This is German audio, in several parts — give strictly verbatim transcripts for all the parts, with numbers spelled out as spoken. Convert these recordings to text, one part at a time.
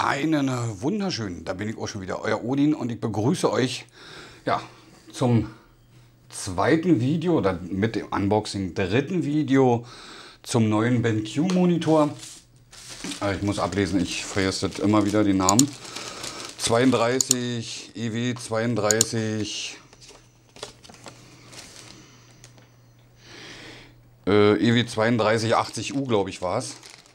Einen wunderschönen, da bin ich auch schon wieder, euer Odin, und ich begrüße euch ja, zum zweiten Video oder mit dem Unboxing dritten Video zum neuen BenQ Monitor. Ich muss ablesen, ich vergesse immer wieder den Namen. zweiunddreißig, E W zweiunddreißig, äh, E W zweiunddreißig achtzig U, glaube ich, war es.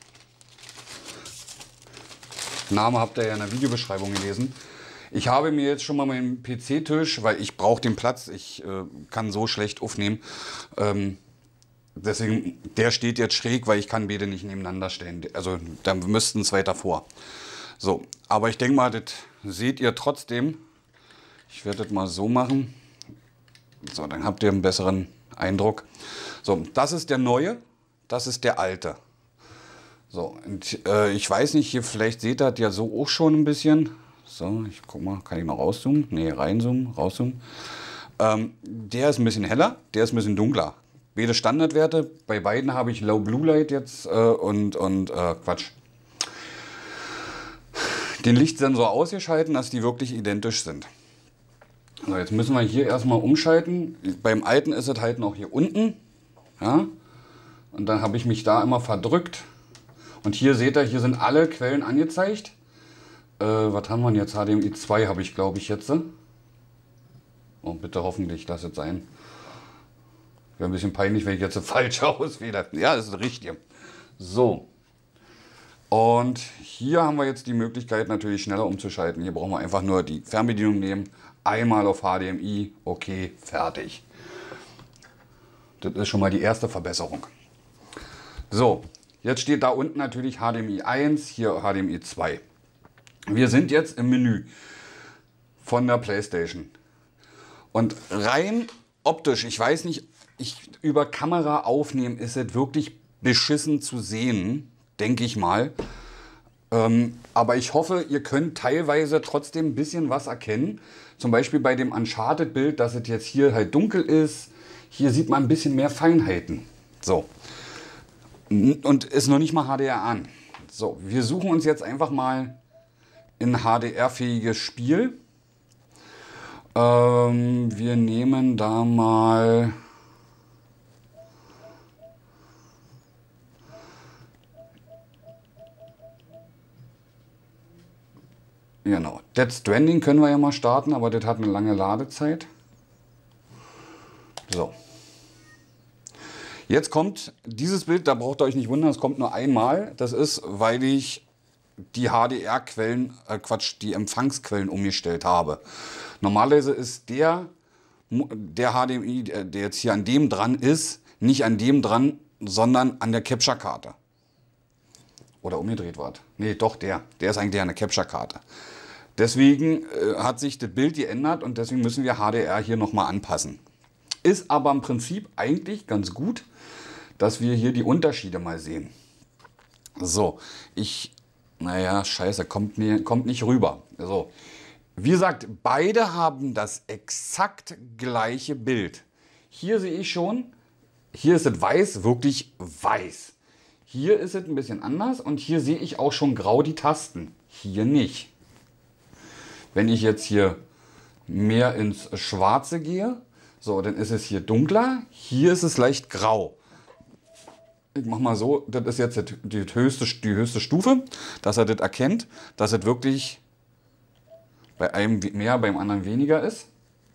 Name habt ihr ja in der Videobeschreibung gelesen. Ich habe mir jetzt schon mal meinen P C-Tisch, weil ich brauche den Platz, ich äh, kann so schlecht aufnehmen. Ähm, deswegen, der steht jetzt schräg, weil ich kann beide nicht nebeneinander stellen. Also da müssten es weiter vor. So, aber ich denke mal, das seht ihr trotzdem. Ich werde das mal so machen. So, dann habt ihr einen besseren Eindruck. So, das ist der neue, das ist der alte. So, und äh, ich weiß nicht, hier vielleicht seht ihr das ja so auch schon ein bisschen. So, ich guck mal, kann ich noch rauszoomen? Ne, reinzoomen, rauszoomen. Ähm, der ist ein bisschen heller, der ist ein bisschen dunkler. Beide Standardwerte, bei beiden habe ich Low Blue Light jetzt äh, und, und äh, Quatsch. Den Lichtsensor ausgeschalten, dass die wirklich identisch sind. So, jetzt müssen wir hier erstmal umschalten. Beim alten ist es halt noch hier unten. Ja? Und dann habe ich mich da immer verdrückt. Und hier seht ihr, hier sind alle Quellen angezeigt. Äh, was haben wir denn jetzt? H D M I zwei habe ich, glaube ich, jetzt. Oh, bitte hoffentlich, lass es sein. Wäre ein bisschen peinlich, wenn ich jetzt falsch auswähle. Ja, das ist richtig. So. Und hier haben wir jetzt die Möglichkeit, natürlich schneller umzuschalten. Hier brauchen wir einfach nur die Fernbedienung nehmen. Einmal auf H D M I. Okay, fertig. Das ist schon mal die erste Verbesserung. So. Jetzt steht da unten natürlich H D M I eins, hier H D M I zwei. Wir sind jetzt im Menü von der PlayStation. Und rein optisch, ich weiß nicht, ich, über Kamera aufnehmen ist es wirklich beschissen zu sehen, denke ich mal. Ähm, aber ich hoffe, ihr könnt teilweise trotzdem ein bisschen was erkennen. Zum Beispiel bei dem Uncharted-Bild, dass es jetzt hier halt dunkel ist. Hier sieht man ein bisschen mehr Feinheiten. So. Und ist noch nicht mal H D R an. So, wir suchen uns jetzt einfach mal ein H D R-fähiges Spiel. Ähm, wir nehmen da mal genau, Dead Stranding können wir ja mal starten, aber das hat eine lange Ladezeit. So. Jetzt kommt dieses Bild, da braucht ihr euch nicht wundern, es kommt nur einmal. Das ist, weil ich die H D R-Quellen, äh Quatsch, die Empfangsquellen umgestellt habe. Normalerweise ist der, der H D M I, der jetzt hier an dem dran ist, nicht an dem dran, sondern an der Capture-Karte. Oder umgedreht war. Nee, doch der. Der ist eigentlich an der Capture-Karte. Deswegen äh, hat sich das Bild geändert und deswegen müssen wir H D R hier nochmal anpassen. Ist aber im Prinzip eigentlich ganz gut, dass wir hier die Unterschiede mal sehen. So, ich, naja, scheiße, kommt, nie, kommt nicht rüber. So, wie gesagt, beide haben das exakt gleiche Bild. Hier sehe ich schon, hier ist es weiß, wirklich weiß. Hier ist es ein bisschen anders und hier sehe ich auch schon grau die Tasten. Hier nicht. Wenn ich jetzt hier mehr ins Schwarze gehe, so, dann ist es hier dunkler, hier ist es leicht grau. Ich mache mal so, das ist jetzt die höchste, die höchste Stufe, dass er das erkennt, dass es wirklich bei einem mehr, beim anderen weniger ist.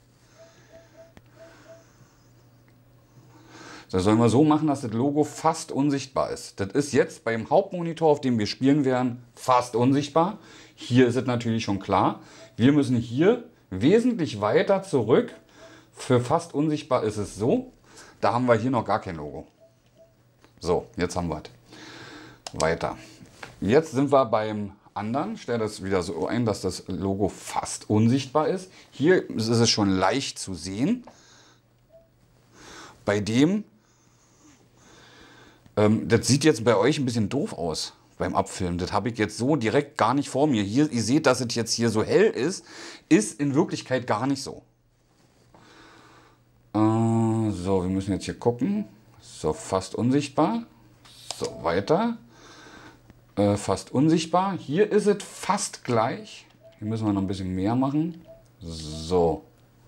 Das sollen wir so machen, dass das Logo fast unsichtbar ist. Das ist jetzt beim Hauptmonitor, auf dem wir spielen werden, fast unsichtbar. Hier ist es natürlich schon klar. Wir müssen hier wesentlich weiter zurück. Für fast unsichtbar ist es so. Da haben wir hier noch gar kein Logo. So, jetzt haben wir es. Weiter. Jetzt sind wir beim anderen. Stell das wieder so ein, dass das Logo fast unsichtbar ist. Hier ist es schon leicht zu sehen. Bei dem, ähm, das sieht jetzt bei euch ein bisschen doof aus beim Abfilmen. Das habe ich jetzt so direkt gar nicht vor mir. Hier, ihr seht, dass es jetzt hier so hell ist. Ist in Wirklichkeit gar nicht so. So, wir müssen jetzt hier gucken. So, fast unsichtbar. So, weiter. äh, fast unsichtbar. Hier ist es fast gleich. Hier müssen wir noch ein bisschen mehr machen. So.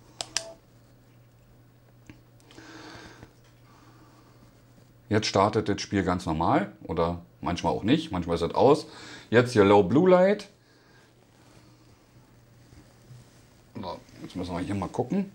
Jetzt startet das Spiel ganz normal oder manchmal auch nicht. Manchmal ist es aus. Jetzt hier Low Blue Light. So, jetzt müssen wir hier mal gucken.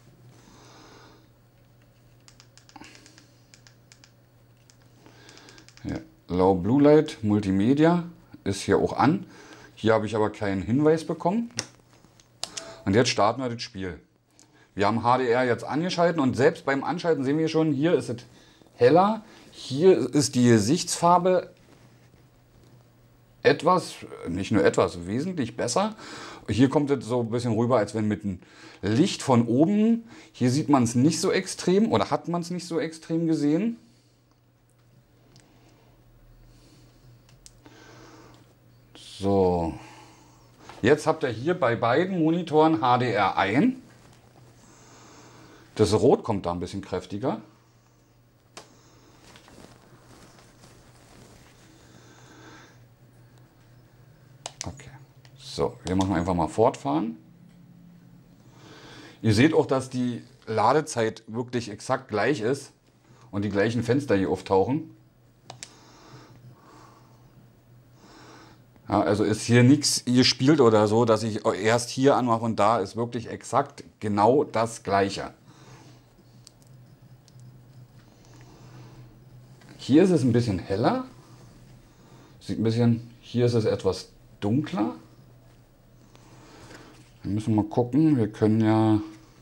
Ja, Low Blue Light Multimedia ist hier auch an. Hier habe ich aber keinen Hinweis bekommen. Und jetzt starten wir das Spiel. Wir haben H D R jetzt angeschalten und selbst beim Anschalten sehen wir schon, hier ist es heller. Hier ist die Gesichtsfarbe etwas, nicht nur etwas, wesentlich besser. Hier kommt es so ein bisschen rüber, als wenn mit dem Licht von oben. Hier sieht man es nicht so extrem oder hat man es nicht so extrem gesehen. So, jetzt habt ihr hier bei beiden Monitoren H D R ein. Das Rot kommt da ein bisschen kräftiger. Okay, so, wir machen einfach mal fortfahren. Ihr seht auch, dass die Ladezeit wirklich exakt gleich ist und die gleichen Fenster hier auftauchen. Ja, also ist hier nichts gespielt oder so, dass ich erst hier anmache und da ist wirklich exakt genau das Gleiche. Hier ist es ein bisschen heller. Sieht ein bisschen, hier ist es etwas dunkler. Wir müssen mal gucken, wir können ja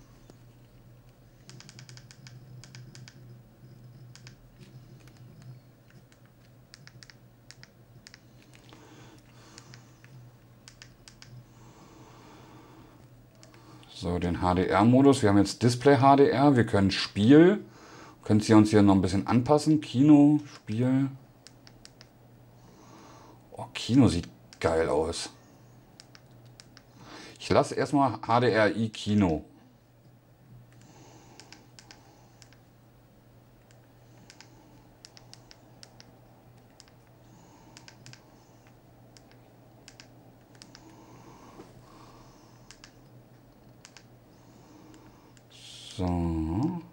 so den H D R-Modus. Wir haben jetzt Display H D R, wir können Spiel, können Sie uns hier noch ein bisschen anpassen. Kino, Spiel. Oh, Kino sieht geil aus. Ich lasse erstmal H D R I Kino. So.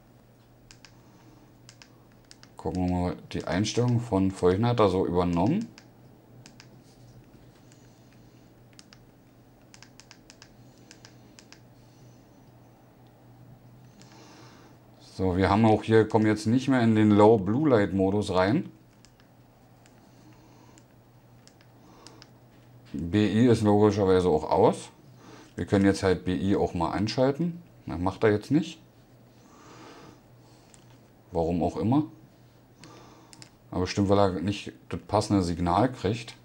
Gucken wir mal, die Einstellung von vorhin hat er so übernommen. So, wir haben auch hier, kommen jetzt nicht mehr in den Low Blue Light Modus rein. B I ist logischerweise auch aus. Wir können jetzt halt B I auch mal einschalten. Das macht er jetzt nicht. Warum auch immer. Aber bestimmt, weil er nicht das passende Signal kriegt.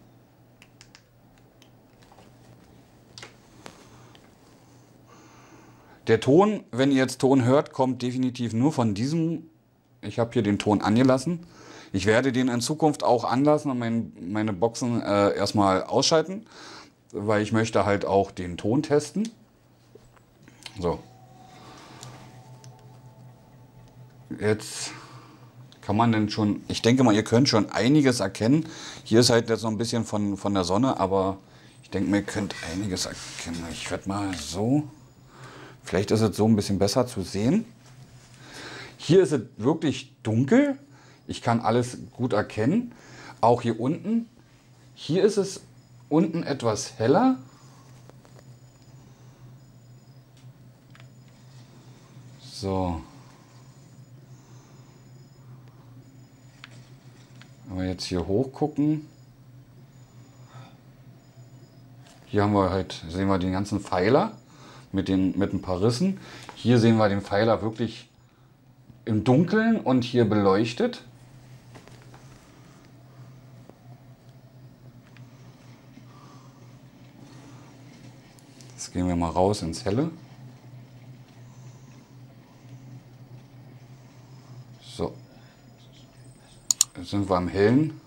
Der Ton, wenn ihr jetzt Ton hört, kommt definitiv nur von diesem. Ich habe hier den Ton angelassen. Ich werde den in Zukunft auch anlassen und mein, meine Boxen äh, erstmal ausschalten, weil ich möchte halt auch den Ton testen. So. Jetzt kann man denn schon, ich denke mal, ihr könnt schon einiges erkennen. Hier ist halt jetzt noch ein bisschen von, von der Sonne, aber ich denke mir, ihr könnt einiges erkennen. Ich werde mal so, vielleicht ist es so ein bisschen besser zu sehen. Hier ist es wirklich dunkel. Ich kann alles gut erkennen. Auch hier unten. Hier ist es unten etwas heller. So. Wenn wir jetzt hier hoch gucken, hier haben wir halt, sehen wir den ganzen Pfeiler mit, den, mit ein paar Rissen. Hier sehen wir den Pfeiler wirklich im Dunkeln und hier beleuchtet. Jetzt gehen wir mal raus ins Helle. So. Jetzt sind wir im Hellen.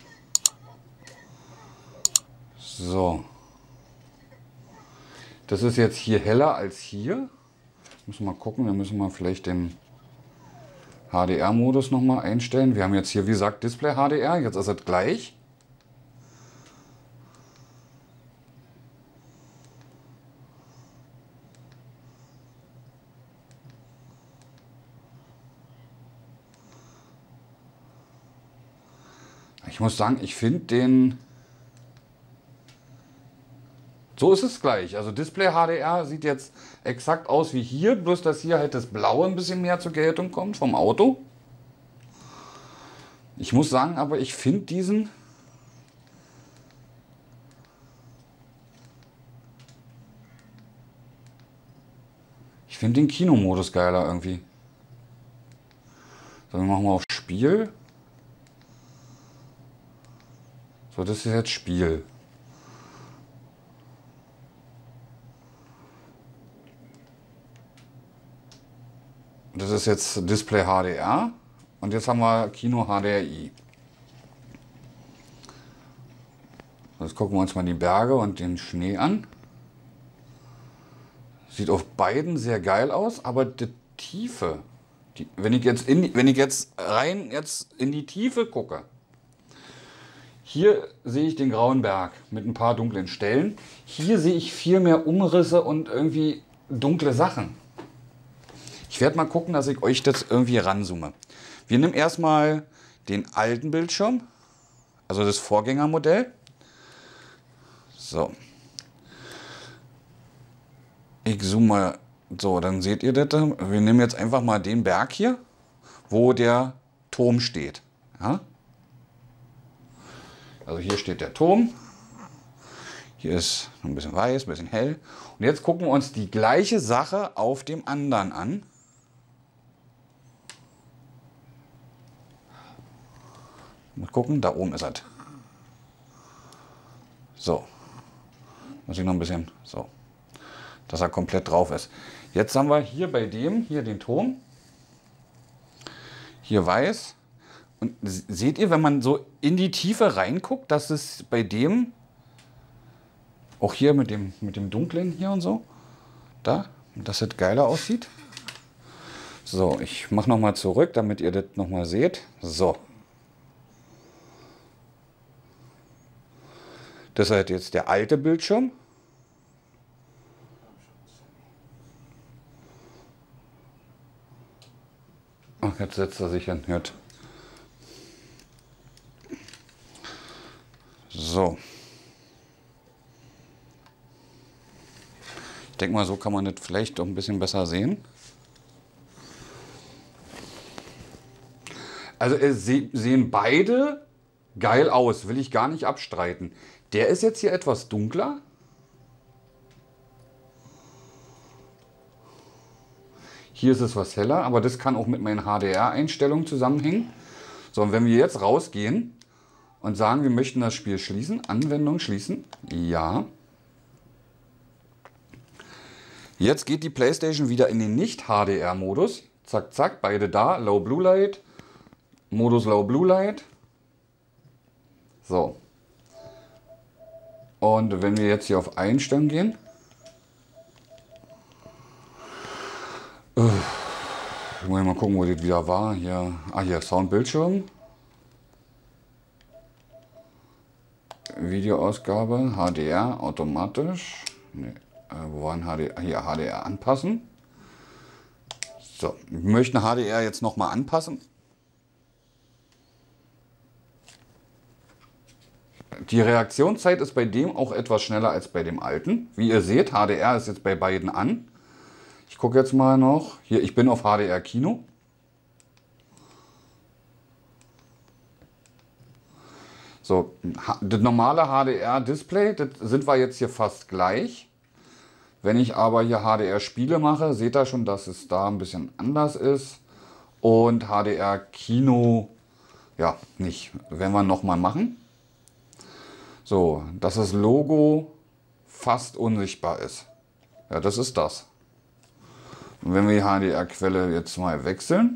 So. Das ist jetzt hier heller als hier. Müssen wir mal gucken, wir müssen mal vielleicht den H D R-Modus nochmal einstellen. Wir haben jetzt hier, wie gesagt, Display H D R. Jetzt ist es gleich. Ich muss sagen, ich finde den... So ist es gleich. Also Display H D R sieht jetzt exakt aus wie hier, bloß dass hier halt das Blaue ein bisschen mehr zur Geltung kommt vom Auto. Ich muss sagen, aber ich finde diesen... Ich finde den Kinomodus geiler irgendwie. So, wir machen mal auf Spiel. So, das ist jetzt Spiel. Das ist jetzt Display H D R und jetzt haben wir Kino H D R I. Jetzt gucken wir uns mal die Berge und den Schnee an. Sieht auf beiden sehr geil aus, aber die Tiefe, die, wenn ich jetzt in, wenn ich jetzt rein jetzt in die Tiefe gucke, hier sehe ich den grauen Berg mit ein paar dunklen Stellen. Hier sehe ich viel mehr Umrisse und irgendwie dunkle Sachen. Ich werde mal gucken, dass ich euch das irgendwie ranzoome. Wir nehmen erstmal den alten Bildschirm, also das Vorgängermodell. So. Ich zoome mal, so, dann seht ihr das. Wir nehmen jetzt einfach mal den Berg hier, wo der Turm steht. Ja? Also hier steht der Turm. Hier ist ein bisschen weiß, ein bisschen hell. Und jetzt gucken wir uns die gleiche Sache auf dem anderen an. Mal gucken, da oben ist er. So. Muss ich noch ein bisschen, so. Dass er komplett drauf ist. Jetzt haben wir hier bei dem, hier den Turm. Hier weiß. Und seht ihr, wenn man so in die Tiefe reinguckt, dass es bei dem, auch hier mit dem, mit dem Dunklen hier und so, da, dass das geiler aussieht. So, ich mache nochmal zurück, damit ihr das nochmal seht. So. Das ist halt jetzt der alte Bildschirm. Ach, jetzt setzt er sich hin. Hört. So. Ich denke mal, so kann man das vielleicht doch ein bisschen besser sehen. Also es sehen beide geil aus, will ich gar nicht abstreiten. Der ist jetzt hier etwas dunkler. Hier ist es was heller, aber das kann auch mit meinen H D R-Einstellungen zusammenhängen. So, und wenn wir jetzt rausgehen und sagen, wir möchten das Spiel schließen, Anwendung schließen, ja. Jetzt geht die PlayStation wieder in den Nicht-H D R-Modus. Zack, zack, beide da, Low Blue Light, Modus Low Blue Light. So. Und wenn wir jetzt hier auf Einstellungen gehen, ich muss mal gucken, wo das wieder war. Hier, ah, hier Soundbildschirm, Videoausgabe, H D R automatisch. Nee, äh, wo waren H D R? Hier H D R anpassen. So, wir möchten H D R jetzt noch mal anpassen. Die Reaktionszeit ist bei dem auch etwas schneller als bei dem alten. Wie ihr seht, H D R ist jetzt bei beiden an. Ich gucke jetzt mal noch. Hier, ich bin auf H D R Kino. So, das normale H D R Display, das sind wir jetzt hier fast gleich. Wenn ich aber hier H D R Spiele mache, seht ihr schon, dass es da ein bisschen anders ist. Und H D R Kino, ja, nicht. Werden wir nochmal machen. So, dass das Logo fast unsichtbar ist. Ja, das ist das. Und wenn wir die H D R-Quelle jetzt mal wechseln,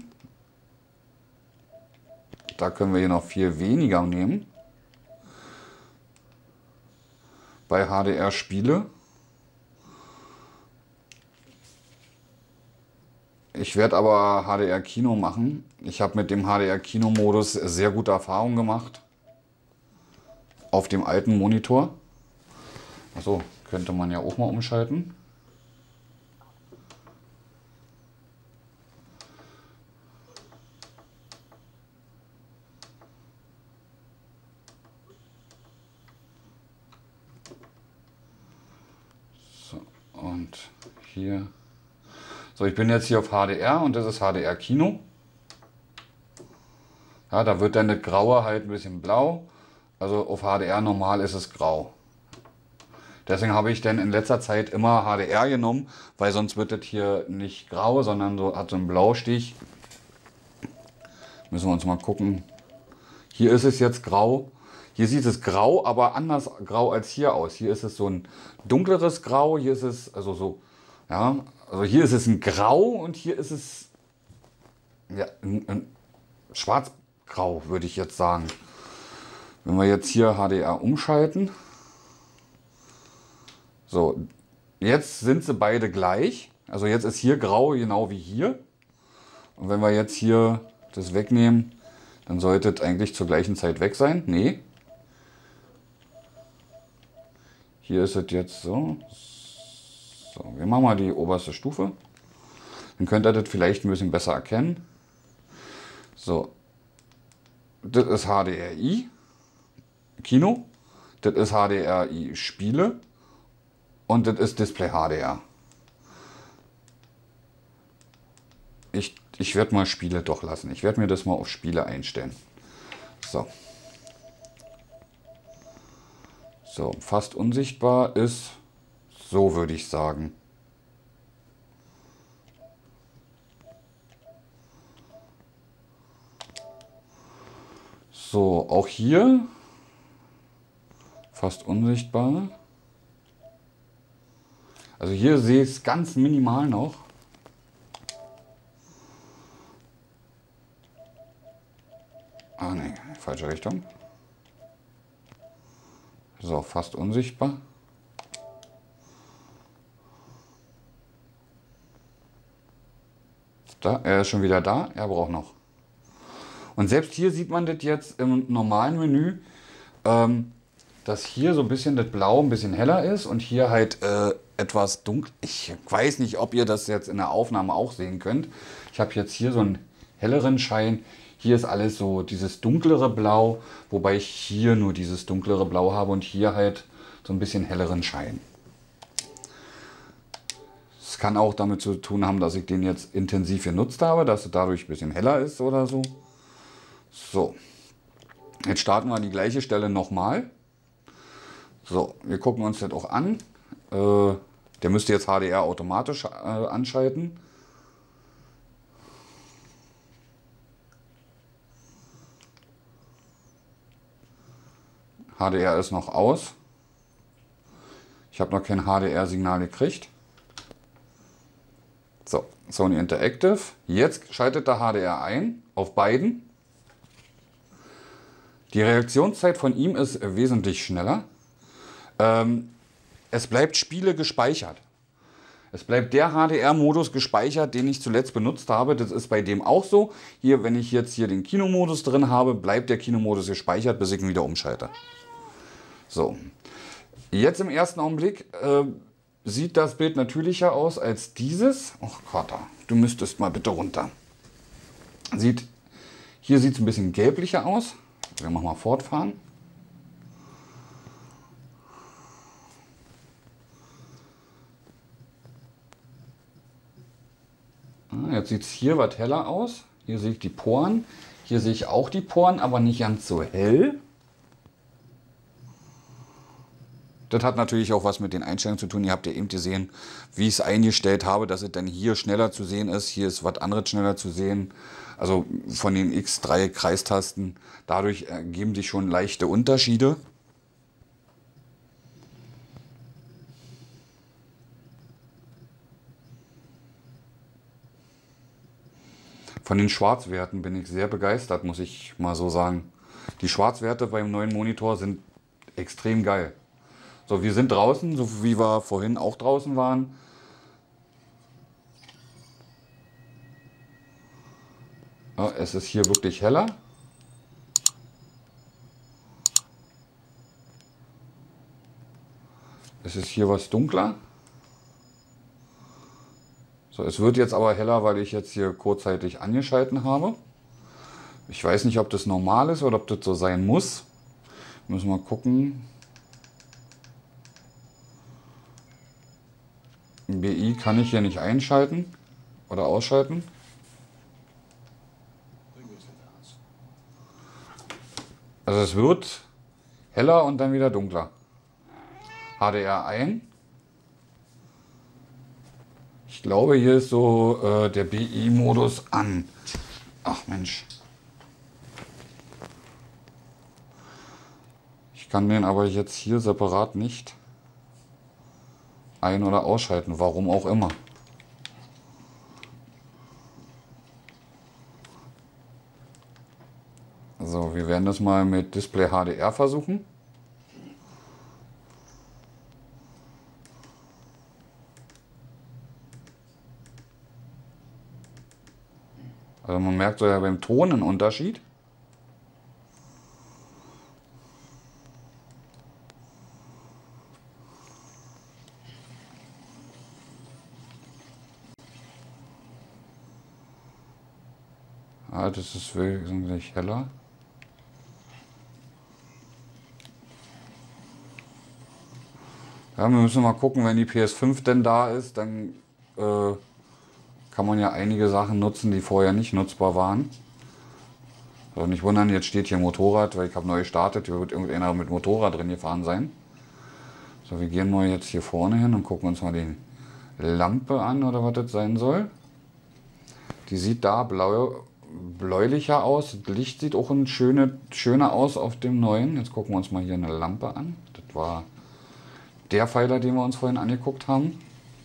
da können wir hier noch viel weniger nehmen. Bei H D R-Spiele. Ich werde aber H D R-Kino machen. Ich habe mit dem H D R-Kino-Modus sehr gute Erfahrungen gemacht. Auf dem alten Monitor. Achso, könnte man ja auch mal umschalten. Und hier. So, ich bin jetzt hier auf H D R und das ist H D R Kino. Ja, da wird dann das Graue halt ein bisschen blau. Also auf H D R normal ist es grau. Deswegen habe ich dann in letzter Zeit immer H D R genommen, weil sonst wird das hier nicht grau, sondern so hat so einen Blaustich. Müssen wir uns mal gucken. Hier ist es jetzt grau. Hier sieht es grau, aber anders grau als hier aus. Hier ist es so ein dunkleres Grau. Hier ist es also so, ja, also hier ist es ein Grau und hier ist es ja, ein, ein schwarzgrau, würde ich jetzt sagen. Wenn wir jetzt hier H D R umschalten. So, jetzt sind sie beide gleich. Also jetzt ist hier grau genau wie hier. Und wenn wir jetzt hier das wegnehmen, dann sollte es eigentlich zur gleichen Zeit weg sein. Nee. Hier ist es jetzt so. So, wir machen mal die oberste Stufe. Dann könnt ihr das vielleicht ein bisschen besser erkennen. So. Das ist H D R I Kino. Das ist H D R I Spiele. Und das ist Display H D R. Ich, ich werde mal Spiele doch lassen. Ich werde mir das mal auf Spiele einstellen. So. So, fast unsichtbar ist so, würde ich sagen. So, auch hier fast unsichtbar. Also hier sehe ich es ganz minimal noch. Ah ne, falsche Richtung. So, fast unsichtbar. Da, er ist schon wieder da, er braucht noch. Und selbst hier sieht man das jetzt im normalen Menü, ähm, dass hier so ein bisschen das Blau ein bisschen heller ist und hier halt äh, etwas dunkel. Ich weiß nicht, ob ihr das jetzt in der Aufnahme auch sehen könnt. Ich habe jetzt hier so einen helleren Schein. Hier ist alles so dieses dunklere Blau, wobei ich hier nur dieses dunklere Blau habe und hier halt so ein bisschen helleren Schein. Es kann auch damit zu tun haben, dass ich den jetzt intensiv genutzt habe, dass es dadurch ein bisschen heller ist oder so. So, jetzt starten wir an die gleiche Stelle nochmal. So, wir gucken uns das auch an. Äh, der müsste jetzt H D R automatisch äh, anschalten. H D R ist noch aus. Ich habe noch kein H D R-Signal gekriegt. So, Sony Interactive. Jetzt schaltet der H D R ein, auf beiden. Die Reaktionszeit von ihm ist wesentlich schneller. Ähm, es bleibt Spiele gespeichert. Es bleibt der H D R-Modus gespeichert, den ich zuletzt benutzt habe. Das ist bei dem auch so. Hier, wenn ich jetzt hier den Kinomodus drin habe, bleibt der Kinomodus gespeichert, bis ich ihn wieder umschalte. So, jetzt im ersten Augenblick äh, sieht das Bild natürlicher aus als dieses. Ach Gott, du müsstest mal bitte runter. Sieht, hier sieht es ein bisschen gelblicher aus. Wir machen mal fortfahren. Jetzt sieht es hier was heller aus. Hier sehe ich die Poren. Hier sehe ich auch die Poren, aber nicht ganz so hell. Das hat natürlich auch was mit den Einstellungen zu tun. Ihr habt ja eben gesehen, wie ich es eingestellt habe, dass es dann hier schneller zu sehen ist. Hier ist was anderes schneller zu sehen. Also von den X drei Kreistasten. Dadurch ergeben sich schon leichte Unterschiede. Von den Schwarzwerten bin ich sehr begeistert, muss ich mal so sagen. Die Schwarzwerte beim neuen Monitor sind extrem geil. So, wir sind draußen, so wie wir vorhin auch draußen waren. Ja, es ist hier wirklich heller. Es ist hier was dunkler. So, es wird jetzt aber heller, weil ich jetzt hier kurzzeitig angeschalten habe. Ich weiß nicht, ob das normal ist oder ob das so sein muss. Müssen wir gucken. B I kann ich hier nicht einschalten oder ausschalten. Also es wird heller und dann wieder dunkler. H D R ein. Ich glaube, hier ist so äh, der B I-Modus an. Ach Mensch. Ich kann den aber jetzt hier separat nicht ein- oder ausschalten. Warum auch immer. So, wir werden das mal mit Display H D R versuchen. Also man merkt so ja beim Ton einen Unterschied. Ah, das ist wesentlich heller. Ja, wir müssen mal gucken, wenn die P S fünf denn da ist, dann äh, kann man ja einige Sachen nutzen, die vorher nicht nutzbar waren. So, nicht wundern, jetzt steht hier Motorrad, weil ich habe neu gestartet, hier wird irgendeiner mit Motorrad drin gefahren sein. So, wir gehen mal jetzt hier vorne hin und gucken uns mal die Lampe an oder was das sein soll. Die sieht da blau, bläulicher aus, das Licht sieht auch ein schöne, schöner aus auf dem neuen. Jetzt gucken wir uns mal hier eine Lampe an. Das war der Pfeiler, den wir uns vorhin angeguckt haben.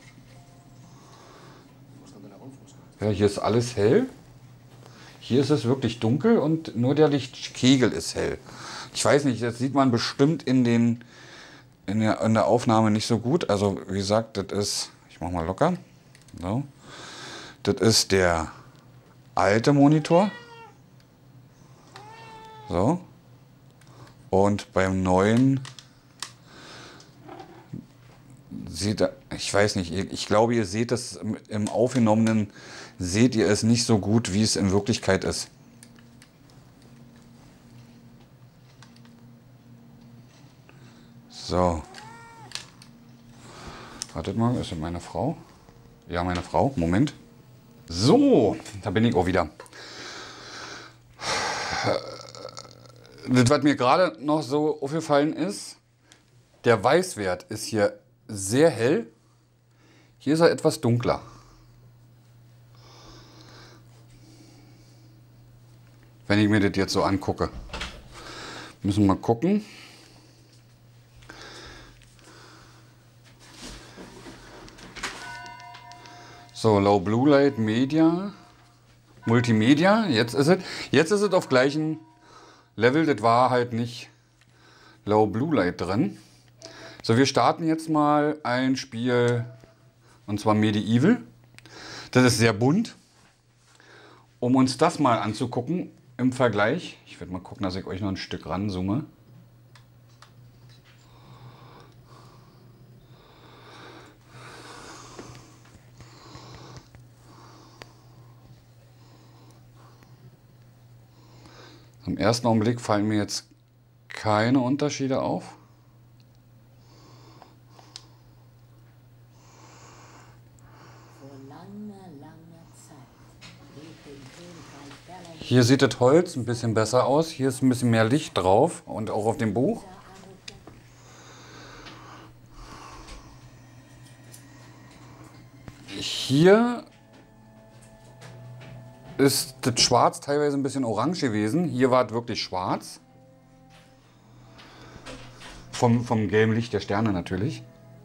Ja, hier ist alles hell. Hier ist es wirklich dunkel und nur der Lichtkegel ist hell. Ich weiß nicht, das sieht man bestimmt in, den, in, der, in der Aufnahme nicht so gut. Also wie gesagt, das ist, ich mach mal locker. So. Das ist der alte Monitor. So. Und beim neuen sieht er, ich weiß nicht, ich glaube, ihr seht das im Aufgenommenen, seht ihr es nicht so gut, wie es in Wirklichkeit ist. So. Wartet mal, ist das meine Frau? Ja, meine Frau. Moment. So, da bin ich auch wieder. Das, was mir gerade noch so aufgefallen ist, der Weißwert ist hier sehr hell. Hier ist er etwas dunkler. Wenn ich mir das jetzt so angucke. Müssen wir mal gucken. So, Low Blue Light Media. Multimedia. Jetzt ist es. Jetzt ist es auf gleichem Level. Das war halt nicht Low Blue Light drin. So, wir starten jetzt mal ein Spiel, und zwar Medieval. Das ist sehr bunt. Um uns das mal anzugucken im Vergleich. Ich werde mal gucken, dass ich euch noch ein Stück ranzoome. Im ersten Augenblick fallen mir jetzt keine Unterschiede auf. Hier sieht das Holz ein bisschen besser aus. Hier ist ein bisschen mehr Licht drauf und auch auf dem Buch. Hier ist das Schwarz teilweise ein bisschen orange gewesen. Hier war es wirklich schwarz. Vom, vom gelben Licht der Sterne natürlich.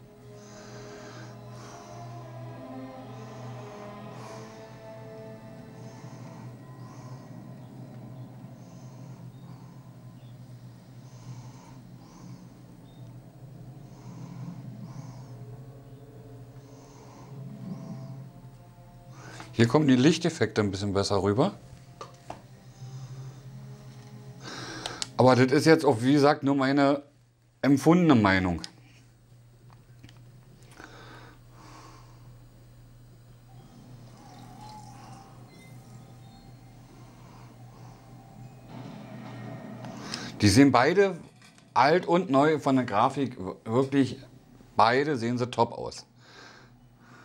Hier kommen die Lichteffekte ein bisschen besser rüber. Aber das ist jetzt auch, wie gesagt, nur meine empfundene Meinung. Die sehen beide, alt und neu von der Grafik, wirklich beide sehen sie top aus.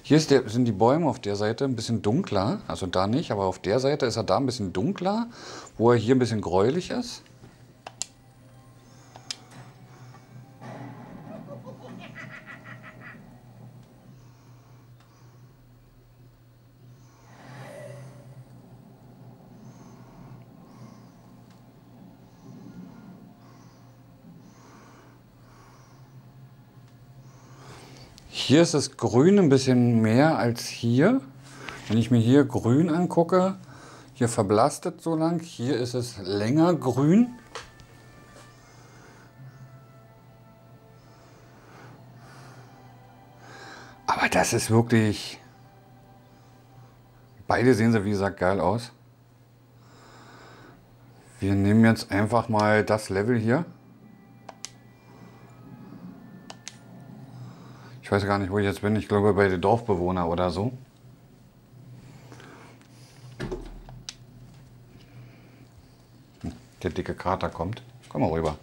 Hier ist der, sind die Bäume auf der Seite ein bisschen dunkler, also da nicht, aber auf der Seite ist er da ein bisschen dunkler, wo er hier ein bisschen gräulich ist. Hier ist das Grün ein bisschen mehr als hier. Wenn ich mir hier Grün angucke, hier verblasst es so lang, hier ist es länger grün. Aber das ist wirklich... Beide sehen sie, wie gesagt, geil aus. Wir nehmen jetzt einfach mal das Level hier. Ich weiß gar nicht, wo ich jetzt bin. Ich glaube bei den Dorfbewohnern oder so. Der dicke Kater kommt. Komm mal rüber.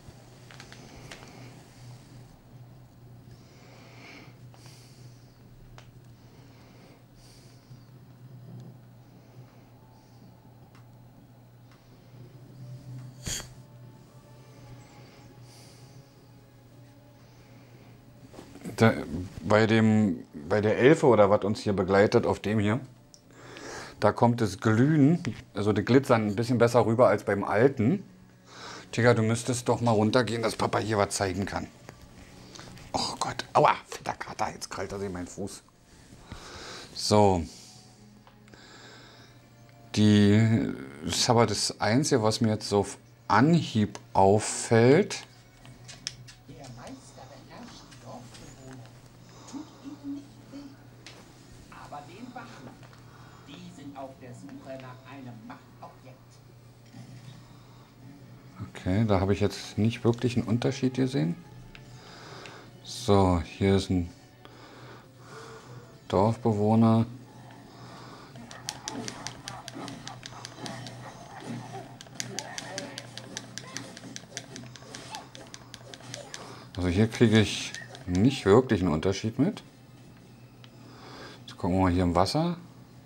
Da, bei, dem, bei der Elfe oder was uns hier begleitet, auf dem hier, da kommt das Glühen, also die Glitzern ein bisschen besser rüber als beim alten. Tigger, du müsstest doch mal runtergehen, dass Papa hier was zeigen kann. Oh Gott, aua, fetter Kater, jetzt krallt er sich meinen Fuß. So. Die, das ist aber das Einzige, was mir jetzt so auf Anhieb auffällt. Okay, da habe ich jetzt nicht wirklich einen Unterschied gesehen. So, hier ist ein Dorfbewohner. Also hier kriege ich nicht wirklich einen Unterschied mit. Jetzt gucken wir mal hier im Wasser.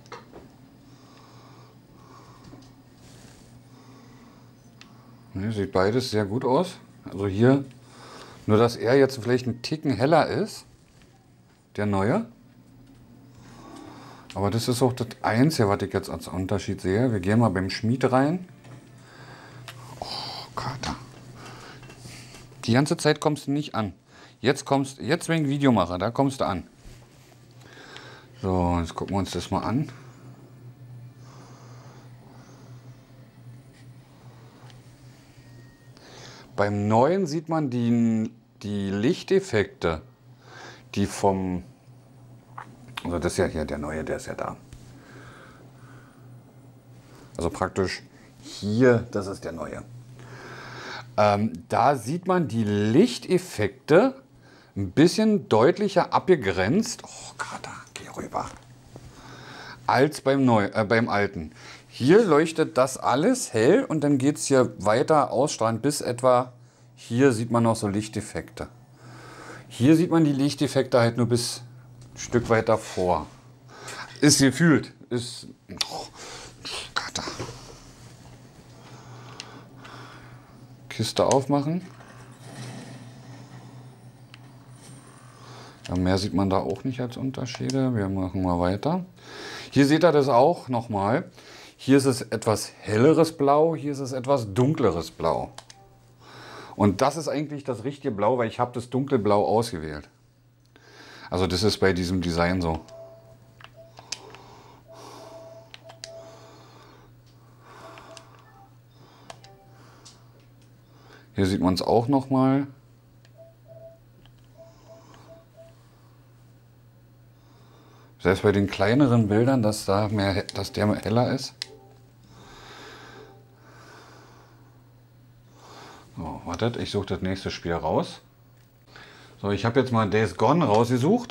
Sieht beides sehr gut aus. Also hier, nur dass er jetzt vielleicht einen Ticken heller ist, der neue. Aber das ist auch das Einzige, was ich jetzt als Unterschied sehe. Wir gehen mal beim Schmied rein. Oh, Kater. Die ganze Zeit kommst du nicht an. Jetzt kommst, jetzt wegen Videomacher, da kommst du an. So, jetzt gucken wir uns das mal an. Beim neuen sieht man die, die Lichteffekte, die vom, also das ist ja hier der neue, der ist ja da. Also praktisch hier, das ist der neue. Ähm, da sieht man die Lichteffekte ein bisschen deutlicher abgegrenzt. Oh, Kater, geh rüber. Als beim, neu, äh, beim alten. Hier leuchtet das alles hell und dann geht es hier weiter ausstrahlend bis etwa, hier sieht man noch so Lichteffekte. Hier sieht man die Lichteffekte halt nur bis ein Stück weiter vor. Ist gefühlt. Ist... Oh, Kater. Kiste aufmachen. Ja, mehr sieht man da auch nicht als Unterschiede. Wir machen mal weiter. Hier seht ihr das auch nochmal. Hier ist es etwas helleres Blau, hier ist es etwas dunkleres Blau. Und das ist eigentlich das richtige Blau, weil ich habe das dunkle Blau ausgewählt. Also das ist bei diesem Design so. Hier sieht man es auch nochmal. Selbst bei den kleineren Bildern, dass, da mehr, dass der heller ist. So, wartet, ich suche das nächste Spiel raus. So, ich habe jetzt mal Days Gone rausgesucht.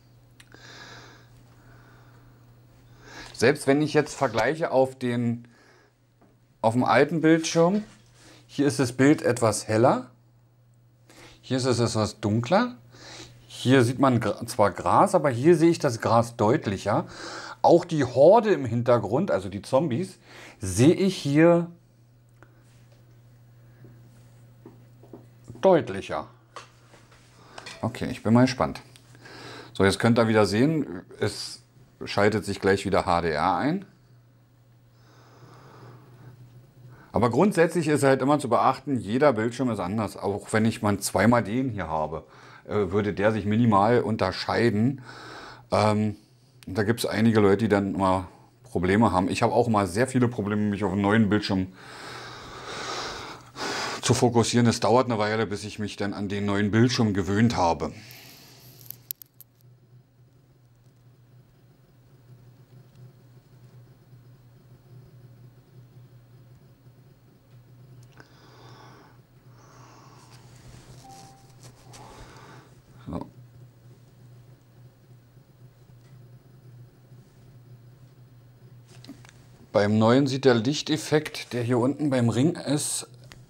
Selbst wenn ich jetzt vergleiche auf, den, auf dem alten Bildschirm, hier ist das Bild etwas heller. Hier ist es etwas dunkler. Hier sieht man zwar Gras, aber hier sehe ich das Gras deutlicher. Auch die Horde im Hintergrund, also die Zombies, sehe ich hier deutlicher. Okay, ich bin mal gespannt. So, jetzt könnt ihr wieder sehen, es schaltet sich gleich wieder H D R ein. Aber grundsätzlich ist halt immer zu beachten, jeder Bildschirm ist anders. Auch wenn ich mal zweimal den hier habe, würde der sich minimal unterscheiden. Ähm, da gibt es einige Leute, die dann immer Probleme haben. Ich habe auch mal sehr viele Probleme, mich auf einen neuen Bildschirm zu fokussieren. Es dauert eine Weile, bis ich mich dann an den neuen Bildschirm gewöhnt habe. So. Beim neuen sieht der Lichteffekt, der hier unten beim Ring ist,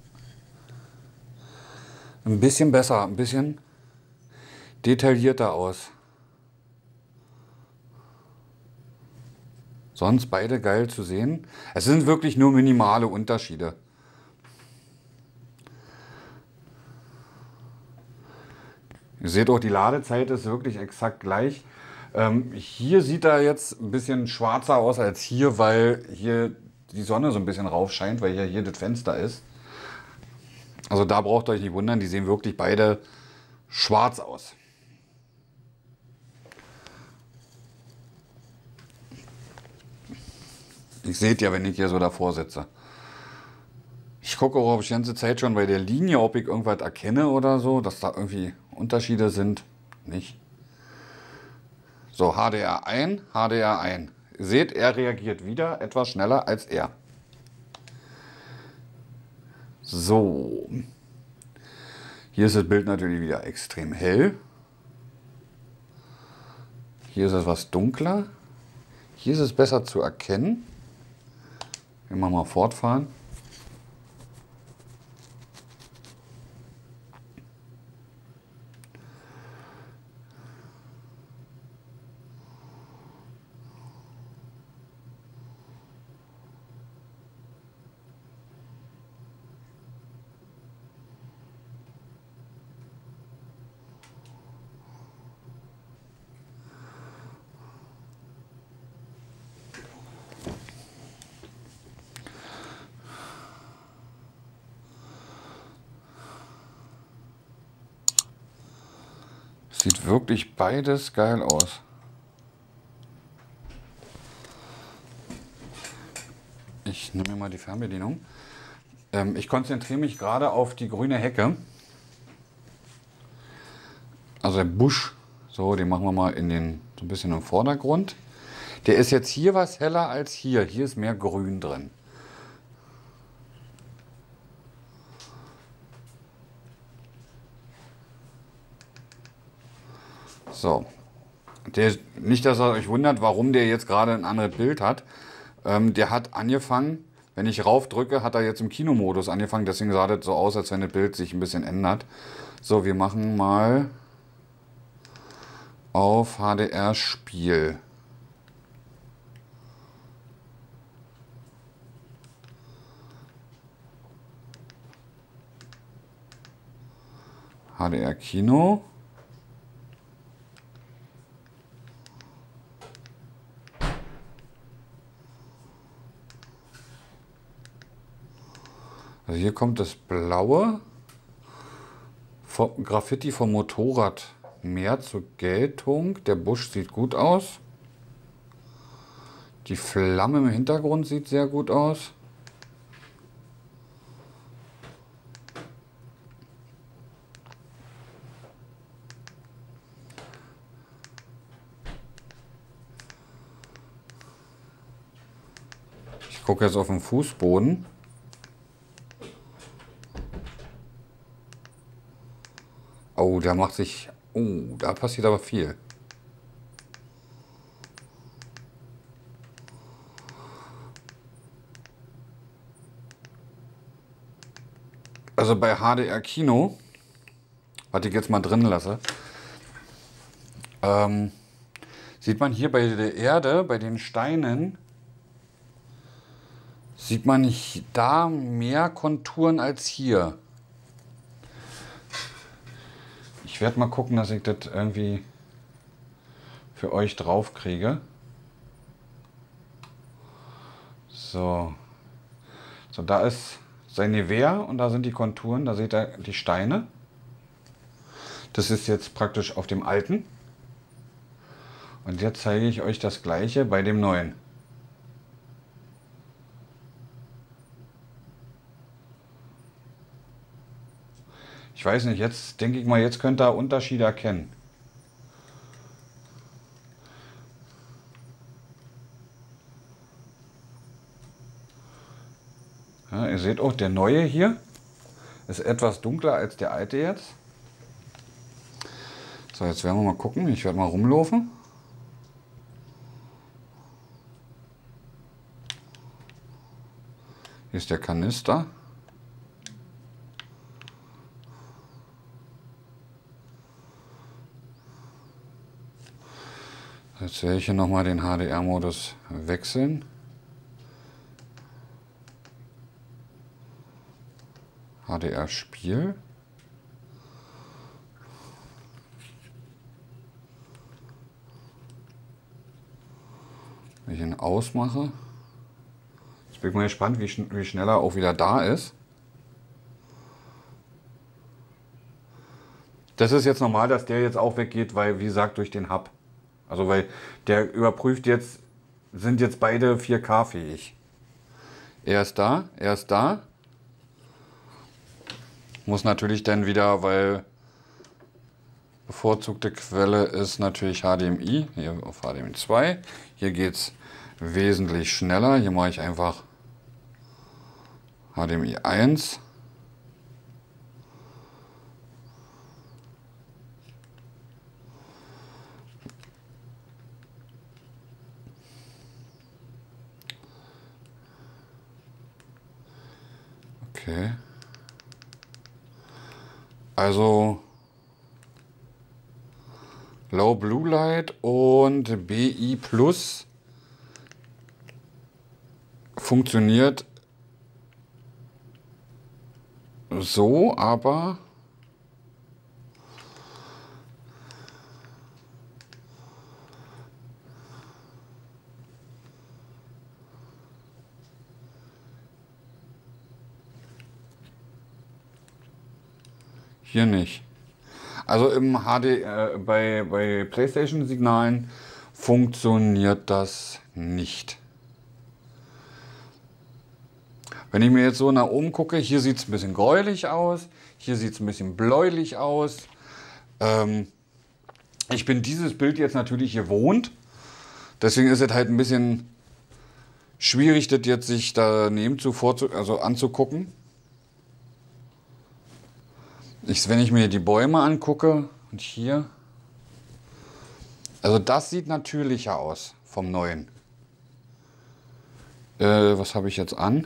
ein bisschen besser, ein bisschen detaillierter aus. Sonst beide geil zu sehen. Es sind wirklich nur minimale Unterschiede. Ihr seht auch, die Ladezeit ist wirklich exakt gleich. Ähm, hier sieht er jetzt ein bisschen schwarzer aus als hier, weil hier die Sonne so ein bisschen rauf scheint, weil hier, hier das Fenster ist. Also da braucht ihr euch nicht wundern, die sehen wirklich beide schwarz aus. Ihr seht ja, wenn ich hier so davor sitze. Ich gucke auch ob ich die ganze Zeit schon bei der Linie, ob ich irgendwas erkenne oder so, dass da irgendwie Unterschiede sind. Nicht. So, H D R ein, H D R ein. Ihr seht, er reagiert wieder etwas schneller als er. So. Hier ist das Bild natürlich wieder extrem hell. Hier ist es etwas dunkler. Hier ist es besser zu erkennen. Wir machen mal fortfahren. Sieht wirklich beides geil aus. Ich nehme mir mal die Fernbedienung. Ähm, ich konzentriere mich gerade auf die grüne Hecke. Also der Busch. So, den machen wir mal in den, so ein bisschen im Vordergrund. Der ist jetzt hier was heller als hier. Hier ist mehr Grün drin. So, der, nicht, dass ihr euch wundert, warum der jetzt gerade ein anderes Bild hat. Ähm, der hat angefangen, wenn ich rauf drücke, hat er jetzt im Kinomodus angefangen. Deswegen sah das so aus, als wenn das Bild sich ein bisschen ändert. So, wir machen mal auf H D R-Spiel. H D R-Kino. Also hier kommt das Blaue, vom Graffiti vom Motorrad mehr zur Geltung. Der Busch sieht gut aus. Die Flamme im Hintergrund sieht sehr gut aus. Ich gucke jetzt auf den Fußboden. Oh, da macht sich... Oh, da passiert aber viel. Also bei H D R Kino, was ich jetzt mal drin lasse, Ähm, sieht man hier bei der Erde, bei den Steinen, sieht man nicht da mehr Konturen als hier. Ich werde mal gucken, dass ich das irgendwie für euch drauf kriege. So. So, da ist sein Nivea und da sind die Konturen, da seht ihr die Steine. Das ist jetzt praktisch auf dem alten. Und jetzt zeige ich euch das gleiche bei dem neuen. Ich weiß nicht, jetzt denke ich mal, jetzt könnt ihr Unterschiede erkennen. Ja, ihr seht auch, der neue hier ist etwas dunkler als der alte jetzt. So, jetzt werden wir mal gucken. Ich werde mal rumlaufen. Hier ist der Kanister. Jetzt werde ich hier nochmal den H D R-Modus wechseln. H D R-Spiel. Wenn ich ihn ausmache. Jetzt bin ich mal gespannt, wie, schn wie schnell er auch wieder da ist. Das ist jetzt normal, dass der jetzt auch weggeht, weil, wie gesagt, durch den Hub. Also weil der überprüft jetzt, sind jetzt beide vier K fähig. Er ist da, er ist da. Muss natürlich dann wieder, weil bevorzugte Quelle ist natürlich H D M I, hier auf H D M I zwei. Hier geht es wesentlich schneller. Hier mache ich einfach H D M I eins. Okay. Also Low Blue Light und B I Plus funktioniert so, aber hier nicht. Also im H D, äh, bei, bei PlayStation-Signalen funktioniert das nicht. Wenn ich mir jetzt so nach oben gucke, hier sieht es ein bisschen gräulich aus, hier sieht es ein bisschen bläulich aus. Ähm, ich bin dieses Bild jetzt natürlich gewohnt, deswegen ist es halt ein bisschen schwierig, das jetzt sich daneben zu vorzu also anzugucken. Ich, wenn ich mir die Bäume angucke und hier, also das sieht natürlicher aus vom neuen. Äh, was habe ich jetzt an?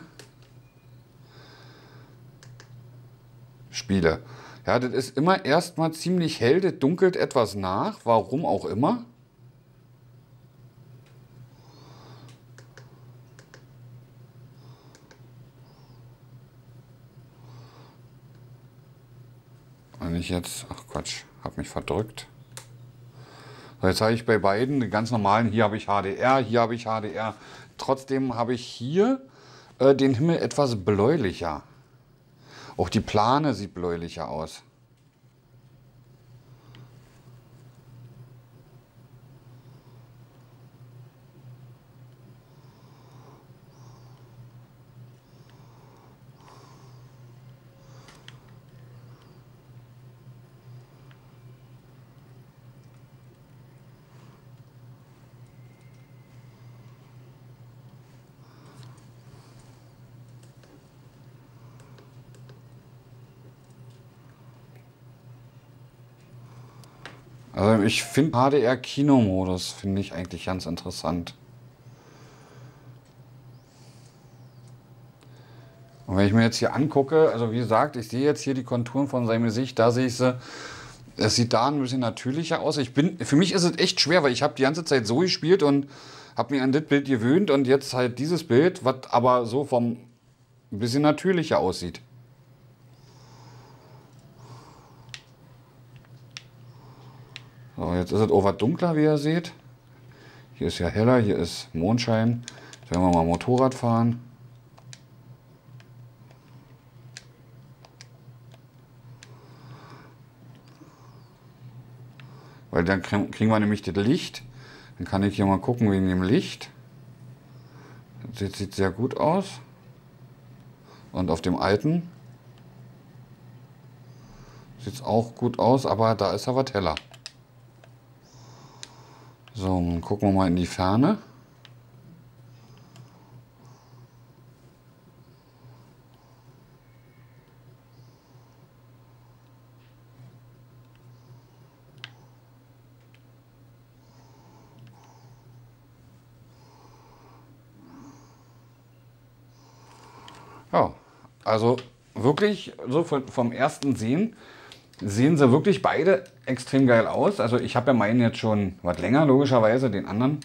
Spiele. Ja, das ist immer erstmal ziemlich hell, das dunkelt etwas nach, warum auch immer. Wenn ich jetzt, ach Quatsch, habe mich verdrückt. So, jetzt habe ich bei beiden den ganz normalen, hier habe ich H D R, hier habe ich H D R. Trotzdem habe ich hier äh, den Himmel etwas bläulicher. Auch die Plane sieht bläulicher aus. Also ich finde H D R-Kinomodus finde ich eigentlich ganz interessant. Und wenn ich mir jetzt hier angucke, also wie gesagt, ich sehe jetzt hier die Konturen von seinem Gesicht, da sehe ich sie Es sieht da ein bisschen natürlicher aus. Ich bin, für mich ist es echt schwer, weil ich habe die ganze Zeit so gespielt und habe mir an das Bild gewöhnt und jetzt halt dieses Bild, was aber so vom ein bisschen natürlicher aussieht. So, jetzt ist es auch was dunkler, wie ihr seht. Hier ist ja heller, hier ist Mondschein. Jetzt werden wir mal Motorrad fahren. Weil dann kriegen wir nämlich das Licht. Dann kann ich hier mal gucken wegen dem Licht. Das sieht sehr gut aus. Und auf dem alten sieht es auch gut aus, aber da ist er was heller. So, dann gucken wir mal in die Ferne. Ja, also wirklich so vom ersten Sehen sehen sie wirklich beide extrem geil aus. Also ich habe ja meinen jetzt schon was länger, logischerweise, den anderen.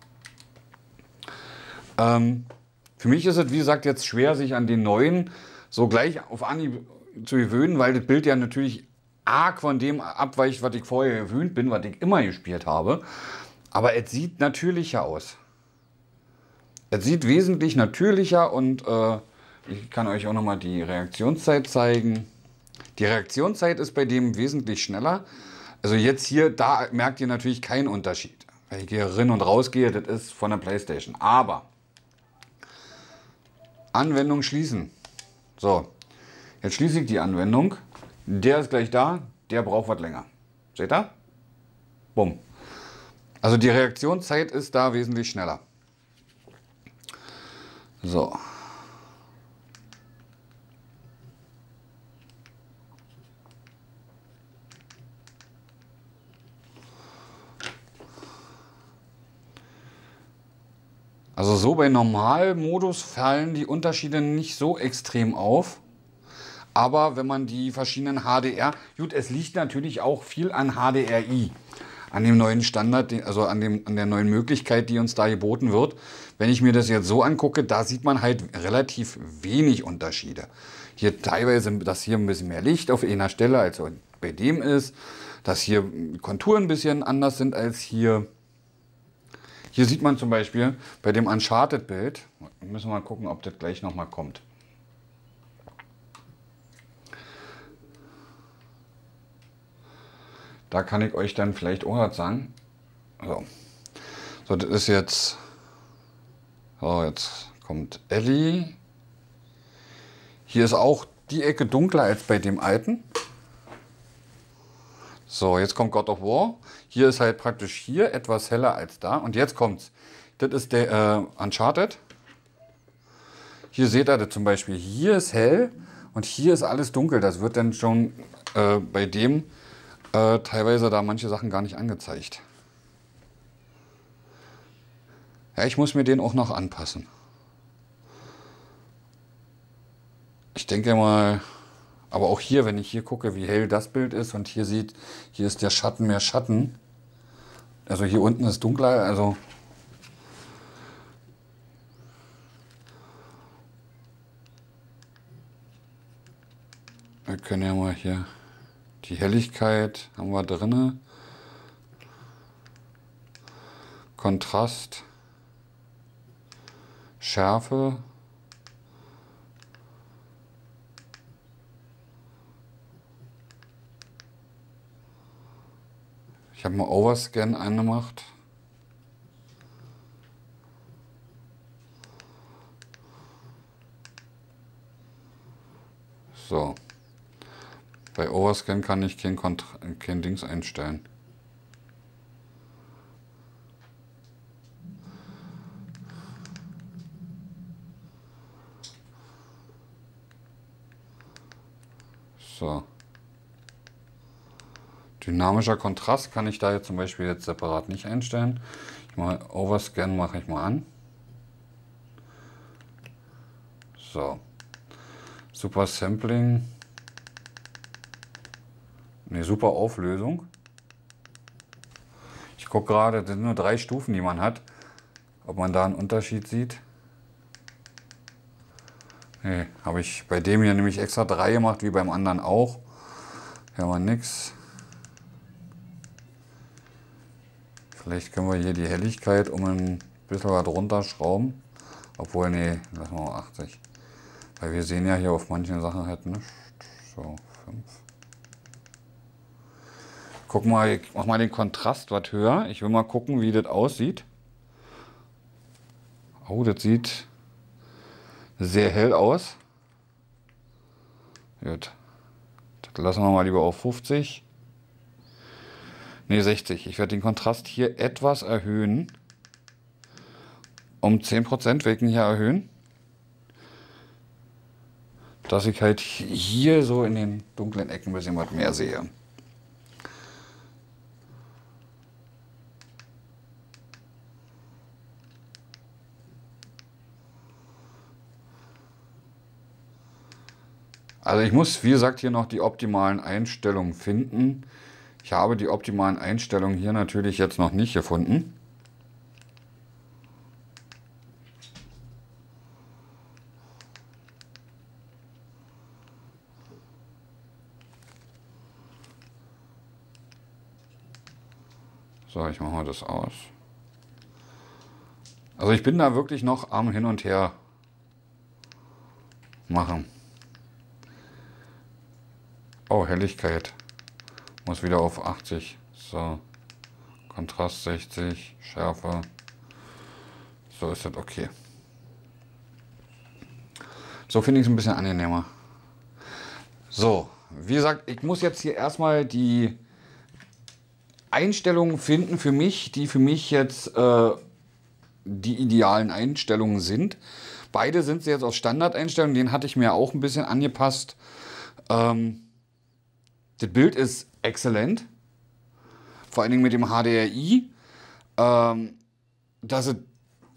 Ähm, für mich ist es, wie gesagt, jetzt schwer, sich an den neuen so gleich auf Anhieb zu gewöhnen, weil das Bild ja natürlich arg von dem abweicht, was ich vorher gewöhnt bin, was ich immer gespielt habe. Aber es sieht natürlicher aus. Es sieht wesentlich natürlicher und äh, ich kann euch auch nochmal die Reaktionszeit zeigen. Die Reaktionszeit ist bei dem wesentlich schneller. Also jetzt hier, da merkt ihr natürlich keinen Unterschied. Wenn ich hier rein und raus gehe, das ist von der PlayStation. Aber Anwendung schließen. So, jetzt schließe ich die Anwendung. Der ist gleich da, der braucht was länger. Seht ihr? Bumm. Also die Reaktionszeit ist da wesentlich schneller. So. Also so bei Normalmodus fallen die Unterschiede nicht so extrem auf. Aber wenn man die verschiedenen H D R... Gut, es liegt natürlich auch viel an H D R I. An dem neuen Standard, also an, dem, an der neuen Möglichkeit, die uns da geboten wird. Wenn ich mir das jetzt so angucke, da sieht man halt relativ wenig Unterschiede. Hier teilweise, dass hier ein bisschen mehr Licht auf einer Stelle als bei dem ist. Dass hier Konturen ein bisschen anders sind als hier. Hier sieht man zum Beispiel bei dem Uncharted-Bild, müssen wir mal gucken, ob das gleich nochmal kommt. Da kann ich euch dann vielleicht auch was sagen. So, so das ist jetzt, so jetzt kommt Ellie. Hier ist auch die Ecke dunkler als bei dem alten. So, jetzt kommt God of War. Hier ist halt praktisch hier etwas heller als da. Und jetzt kommt's. Das ist der äh, Uncharted. Hier seht ihr das zum Beispiel. Hier ist hell und hier ist alles dunkel. Das wird dann schon äh, bei dem äh, teilweise da manche Sachen gar nicht angezeigt. Ja, ich muss mir den auch noch anpassen. Ich denke mal... Aber auch hier, wenn ich hier gucke, wie hell das Bild ist und hier sieht, hier ist der Schatten mehr Schatten. Also hier unten ist dunkler, also wir können ja mal hier die Helligkeit haben wir drinne. Kontrast, Schärfe. Ich habe mal Overscan angemacht. So. Bei Overscan kann ich kein, Kontra kein Dings einstellen. So. Dynamischer Kontrast kann ich da jetzt zum Beispiel jetzt separat nicht einstellen. Ich mache Overscan, mache ich mal an. So. Super Sampling. Eine super Auflösung. Ich gucke gerade, das sind nur drei Stufen, die man hat. Ob man da einen Unterschied sieht. Nee, habe ich bei dem hier nämlich extra drei gemacht, wie beim anderen auch. Hier haben wir nix. Vielleicht können wir hier die Helligkeit um ein bisschen was runterschrauben. Obwohl, nee, lassen wir mal achtzig. Weil wir sehen ja hier auf manchen Sachen halt nicht. So, fünf. Guck mal, ich mach mal den Kontrast was höher. Ich will mal gucken, wie das aussieht. Oh, das sieht sehr hell aus. Gut. Das lassen wir mal lieber auf fünfzig. Ne, sechzig. Ich werde den Kontrast hier etwas erhöhen. Um zehn Prozent wegen hier erhöhen. Dass ich halt hier so in den dunklen Ecken ein bisschen was mehr sehe. Also ich muss, wie gesagt, hier noch die optimalen Einstellungen finden. Ich habe die optimalen Einstellungen hier natürlich jetzt noch nicht gefunden. So, ich mache mal das aus. Also ich bin da wirklich noch am Hin und Her machen. Oh, Helligkeit. Muss wieder auf achtzig. So. Kontrast sechzig. Schärfe. So ist das okay. So finde ich es ein bisschen angenehmer. So, wie gesagt, ich muss jetzt hier erstmal die Einstellungen finden für mich, die für mich jetzt äh, die idealen Einstellungen sind. Beide sind jetzt auf Standardeinstellungen, den hatte ich mir auch ein bisschen angepasst. Ähm, das Bild ist exzellent, vor allen Dingen mit dem H D R I, ähm, dass es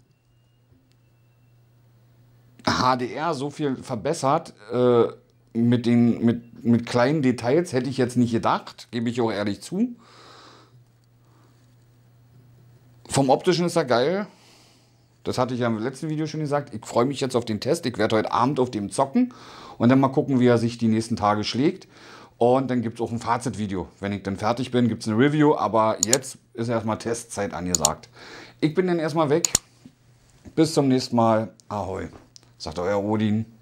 H D R so viel verbessert, äh, mit, den, mit, mit kleinen Details hätte ich jetzt nicht gedacht, gebe ich auch ehrlich zu. Vom Optischen ist er geil. Das hatte ich ja im letzten Video schon gesagt. Ich freue mich jetzt auf den Test. Ich werde heute Abend auf dem zocken und dann mal gucken, wie er sich die nächsten Tage schlägt. Und dann gibt es auch ein Fazitvideo. Wenn ich dann fertig bin, gibt es eine Review. Aber jetzt ist erstmal Testzeit angesagt. Ich bin dann erstmal weg. Bis zum nächsten Mal. Ahoi, sagt euer Odin.